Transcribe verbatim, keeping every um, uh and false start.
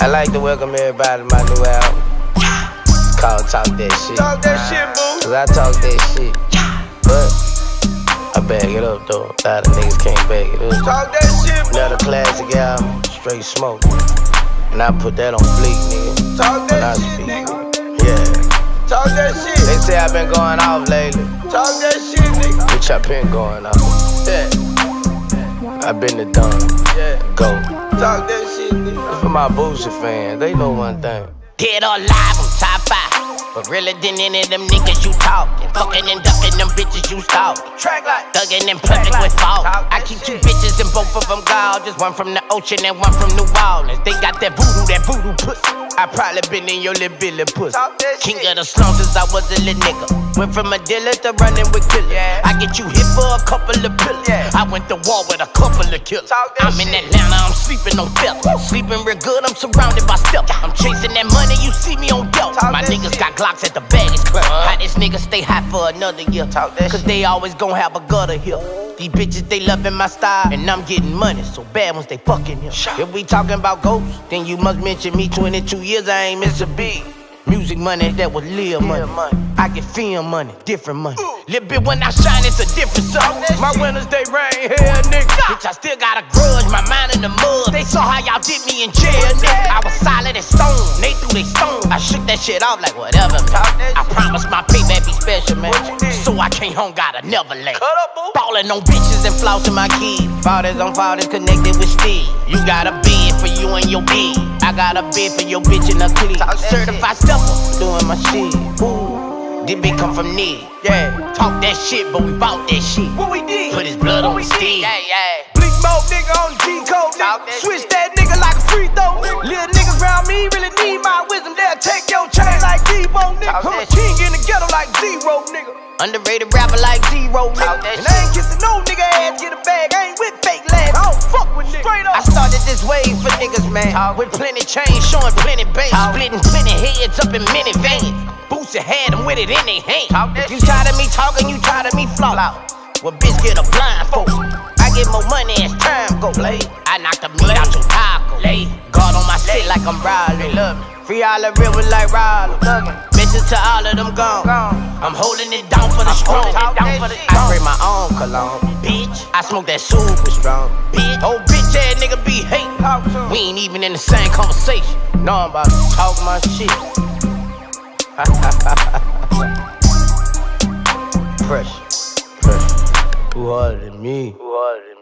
I like to welcome everybody to my new album. It's called Talk That Shit. Talk that shit, boo. Cause I talk that shit, but I bag it up though. A lot of niggas can't bag it up. Talk that shit, boo. Another classic album, straight smoke. And I put that on Bleak, nigga. Talk when I that shit, speak. nigga. Yeah. Talk that shit. They say I been going off lately. Talk that shit, nigga. Bitch, I been going off. Yeah. I been the done. Yeah. Go. Talk that shit, nigga. It's for my Boosie fans. They know one thing. Dead or alive, I'm top five. But realer than any of them niggas you talkin'. Fucking and ducking them bitches you stalk. Track like Thuggin' in public with fault. I keep two bitches and both of them gone. Just one from the ocean and one from New Orleans. They got that voodoo, that voodoo pussy. I probably been in your little billy pussy. King of the slums since I was a little nigga. Went from a dealer to running with killers. Yeah. I get you hit for a couple of pillars. Yeah. I went to war with a couple of killers. Talk that I'm in shit. Atlanta, I'm sleeping on Philly. Sleeping real good, I'm surrounded by stealth. I'm chasing that money, you see me on dope. Talk My that niggas shit. got Glocks at the baggage club. Uh-huh. How this nigga stay hot for another year? Talk that Cause shit. they always gon' have a gutter here. These bitches, they loving my style, and I'm getting money, so bad ones they fucking here. If we talking about ghosts, then you must mention me. twenty-two years, I ain't miss a beat. Music money, that was live money. money. I get film money, different money. Little bit when I shine, it's a different song. My winners, they rain here, nigga. Bitch, I still got a grudge, my mind in the mud. They saw how y'all did me in jail, nigga. I was solid as stone, they threw they stone. I shook that shit off like whatever, man. I promise my payback be special, man. So I came home, got a Neverland. Cut up, boo. Ballin' on bitches and flossing my kids. Fathers on fathers connected with Steve. You got a bed for you and your bed. I got a bed for your bitch in a clique. Talk that Certified stepper, doing my shit. Ooh, this bitch come from Ned. Yeah. Talk that shit, but we bought that shit. What we did? Put his blood on we his did? steed. Yeah, yeah. Bleak mode nigga on the G-code, Talk nigga. that Switch shit. that nigga like a free throw. Little niggas round me really need my wisdom. They'll take your chain like Debo, nigga. Talk I'm a that king in the ghetto like Zero, nigga. Underrated rapper like Zero, Talk nigga. that and I ain't kissing no nigga ass, get a bag. I ain't with fake lads. I don't fuck with niggas. Straight I up. started this wave for niggas, man. With plenty change, showing plenty base. Splitting plenty heads up in many veins. Boosie had them with it in their hand. If you tired of me talking, you tired of me flow. Well, bitch, get a blindfold. I get more money as time go. I knock the meat out your taco. Guard on my shit like I'm Riley. Free all the rivers like Riley. Bitches to all of them gone. I'm holding it down for the strong. I spray my own cologne. Bitch, I smoke that super strong. Bitch, oh bitch ass nigga be hate. We ain't even in the same conversation. No, I'm about to talk my shit. Pressure, pressure. Who harder than me? Who harder than me?